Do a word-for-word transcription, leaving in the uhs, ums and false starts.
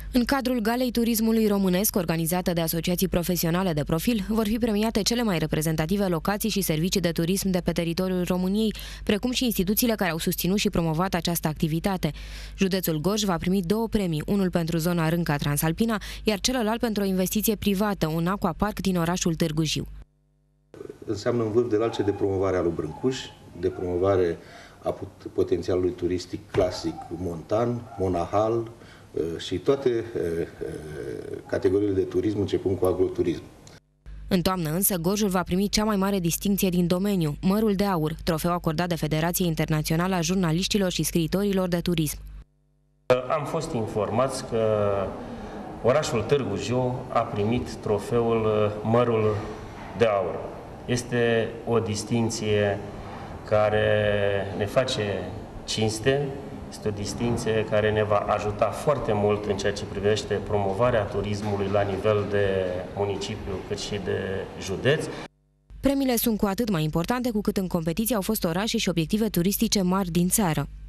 În cadrul Galei Turismului Românesc, organizată de asociații profesionale de profil, vor fi premiate cele mai reprezentative locații și servicii de turism de pe teritoriul României, precum și instituțiile care au susținut și promovat această activitate. Județul Gorj va primi două premii, unul pentru zona Rânca Transalpina, iar celălalt pentru o investiție privată, un aquapark din orașul Târgu Jiu. Înseamnă în vârf de lance de promovare a lui Brâncuș, de promovare a potențialului turistic clasic montan, monahal, și toate categoriile de turism, începând cu agroturism. În toamnă însă, Gorjul va primi cea mai mare distincție din domeniu, Mărul de Aur, trofeu acordat de Federația Internațională a Jurnaliștilor și Scriitorilor de Turism. Am fost informați că orașul Târgu Jiu a primit trofeul Mărul de Aur. Este o distincție care ne face cinste. Este o distinție care ne va ajuta foarte mult în ceea ce privește promovarea turismului la nivel de municipiu cât și de județ. Premiile sunt cu atât mai importante cu cât în competiție au fost orașe și obiective turistice mari din țară.